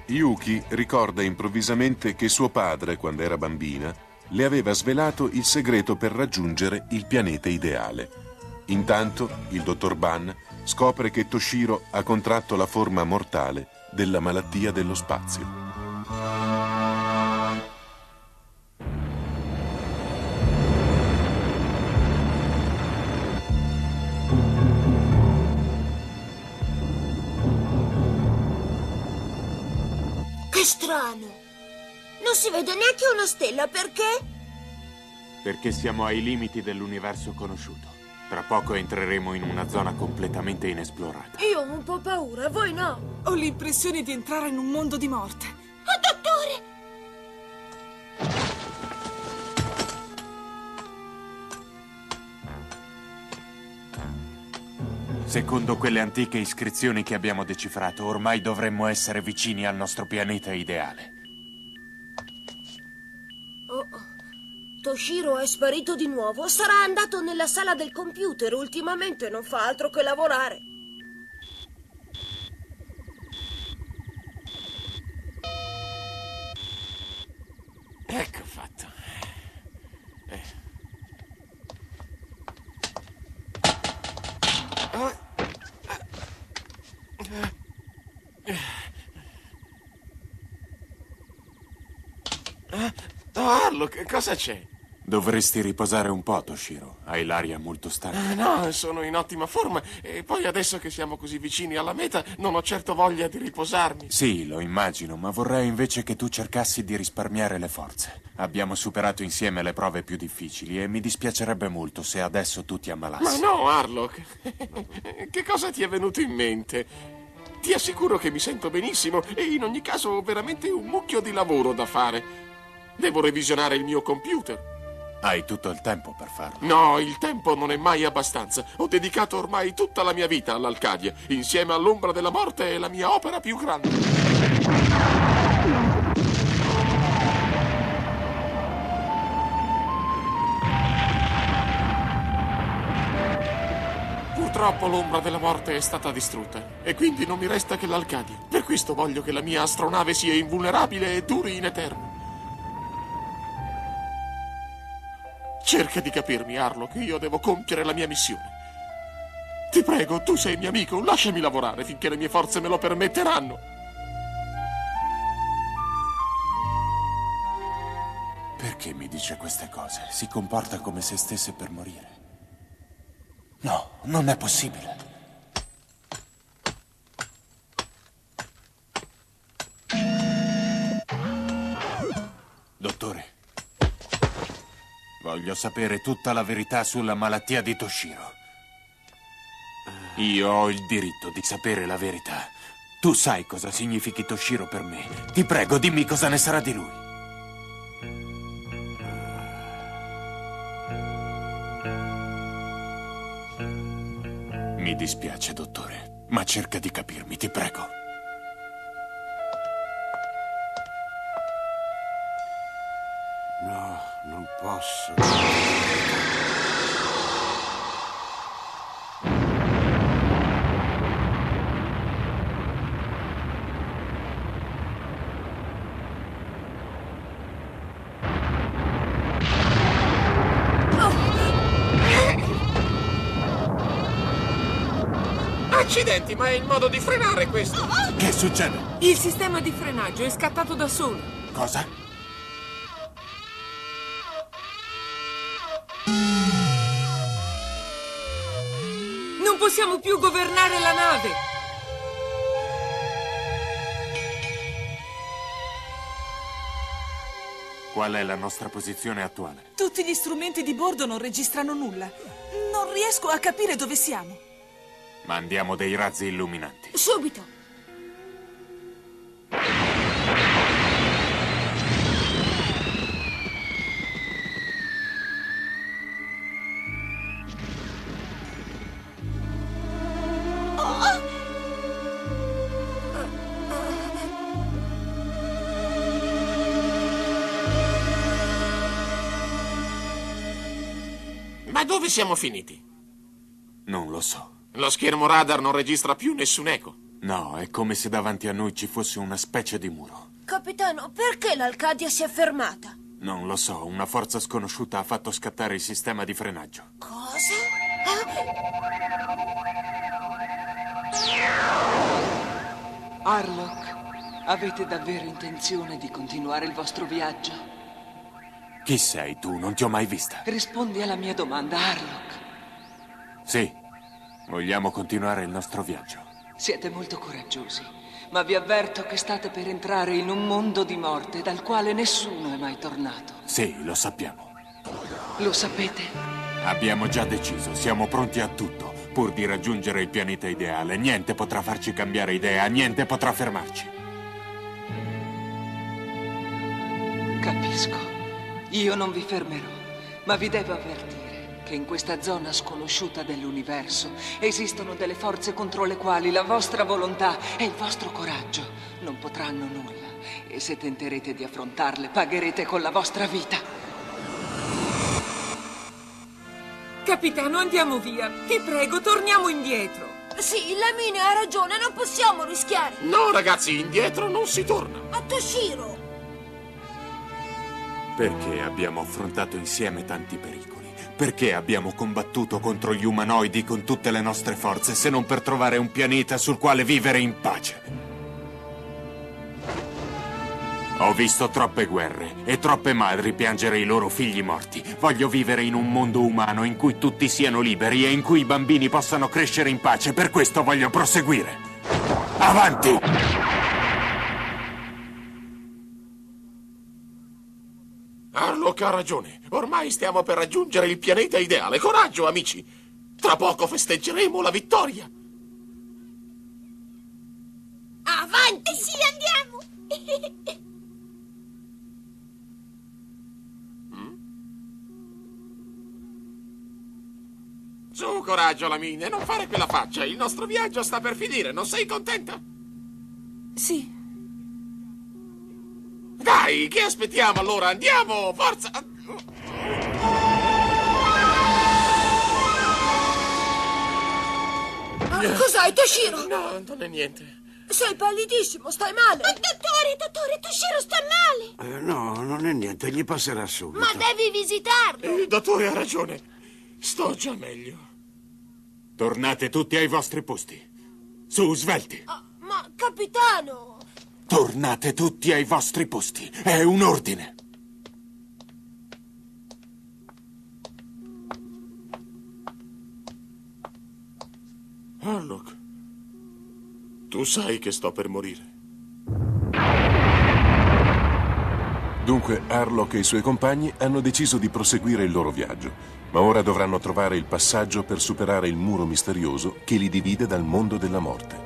Yuki ricorda improvvisamente che suo padre, quando era bambina, le aveva svelato il segreto per raggiungere il pianeta ideale. Intanto, il dottor Ban scopre che Toshiro ha contratto la forma mortale della malattia dello spazio. Che strano! Non si vede neanche una stella, perché? Perché siamo ai limiti dell'universo conosciuto. Tra poco entreremo in una zona completamente inesplorata. Io ho un po' paura, voi no? Ho l'impressione di entrare in un mondo di morte. Oh, dottore! Secondo quelle antiche iscrizioni che abbiamo decifrato, ormai dovremmo essere vicini al nostro pianeta ideale. Oh, Toshiro è sparito di nuovo. Sarà andato nella sala del computer. Ultimamente non fa altro che lavorare. Ecco fatto. Harlock, cosa c'è? Dovresti riposare un po', Toshiro. Hai l'aria molto stanca. No, sono in ottima forma. E poi adesso che siamo così vicini alla meta, non ho certo voglia di riposarmi. Sì, lo immagino, ma vorrei invece che tu cercassi di risparmiare le forze. Abbiamo superato insieme le prove più difficili e mi dispiacerebbe molto se adesso tu ti ammalassi. Ma no, Harlock. Che cosa ti è venuto in mente? Ti assicuro che mi sento benissimo e in ogni caso ho veramente un mucchio di lavoro da fare. Devo revisionare il mio computer. Hai tutto il tempo per farlo. No, il tempo non è mai abbastanza. Ho dedicato ormai tutta la mia vita all'Alcadia. Insieme all'Ombra della Morte è la mia opera più grande. Purtroppo l'Ombra della Morte è stata distrutta e quindi non mi resta che l'Alcadia. Per questo voglio che la mia astronave sia invulnerabile e duri in eterno. Cerca di capirmi, Harlock, io devo compiere la mia missione. Ti prego, tu sei mio amico, lasciami lavorare finché le mie forze me lo permetteranno. Perché mi dice queste cose? Si comporta come se stesse per morire. No, non è possibile. Dottore. Voglio sapere tutta la verità sulla malattia di Toshiro. Io ho il diritto di sapere la verità. Tu sai cosa significhi Toshiro per me. Ti prego, dimmi cosa ne sarà di lui. Mi dispiace, dottore, ma cerca di capirmi, ti prego. No, non posso. Accidenti, ma è il modo di frenare questo. Che succede? Il sistema di frenaggio è scattato da solo. Cosa? Non possiamo più governare la nave. Qual è la nostra posizione attuale? Tutti gli strumenti di bordo non registrano nulla. Non riesco a capire dove siamo. Mandiamo dei razzi illuminanti. Subito! Ma dove siamo finiti? Non lo so. Lo schermo radar non registra più nessun eco. No, è come se davanti a noi ci fosse una specie di muro. Capitano, perché l'Alcadia si è fermata? Non lo so, una forza sconosciuta ha fatto scattare il sistema di frenaggio. Cosa? Harlock, avete davvero intenzione di continuare il vostro viaggio? Chi sei tu? Non ti ho mai vista. Rispondi alla mia domanda, Harlock. Sì, vogliamo continuare il nostro viaggio. Siete molto coraggiosi, ma vi avverto che state per entrare in un mondo di morte dal quale nessuno è mai tornato. Sì, lo sappiamo. Lo sapete? Abbiamo già deciso, siamo pronti a tutto, pur di raggiungere il pianeta ideale. Niente potrà farci cambiare idea, niente potrà fermarci. Capisco. Io non vi fermerò, ma vi devo avvertire che in questa zona sconosciuta dell'universo esistono delle forze contro le quali la vostra volontà e il vostro coraggio non potranno nulla. E se tenterete di affrontarle, pagherete con la vostra vita. Capitano, andiamo via. Ti prego, torniamo indietro. Sì, Lamine ha ragione, non possiamo rischiare. No, ragazzi, indietro non si torna. A Toshiro! Perché abbiamo affrontato insieme tanti pericoli? Perché abbiamo combattuto contro gli umanoidi con tutte le nostre forze, se non per trovare un pianeta sul quale vivere in pace? Ho visto troppe guerre e troppe madri piangere i loro figli morti. Voglio vivere in un mondo umano in cui tutti siano liberi e in cui i bambini possano crescere in pace. Per questo voglio proseguire. Avanti! Harlock ha ragione. Ormai stiamo per raggiungere il pianeta ideale. Coraggio, amici! Tra poco festeggeremo la vittoria. Avanti! Sì, andiamo! Su, coraggio, Lamine, non fare quella faccia. Il nostro viaggio sta per finire. Non sei contenta? Sì. Dai, che aspettiamo allora? Andiamo, forza! Cos'hai, Toshiro? No, non è niente. Sei pallidissimo, stai male. Dottore, Toshiro sta male. No, non è niente, gli passerà subito. Ma devi visitarlo. Il dottore ha ragione. Sto già meglio. Tornate tutti ai vostri posti. Su, svelti. Ma, capitano... Tornate tutti ai vostri posti. È un ordine. Harlock, tu sai che sto per morire. Dunque, Harlock e i suoi compagni hanno deciso di proseguire il loro viaggio, ma ora dovranno trovare il passaggio per superare il muro misterioso che li divide dal mondo della morte.